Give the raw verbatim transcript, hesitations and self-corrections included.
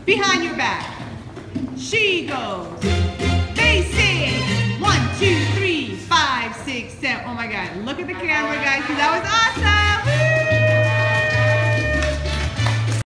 behind your back. She goes. They sing. One, two, three, five, six, seven. Oh my God. Look at the camera, guys, because that was awesome. Woo!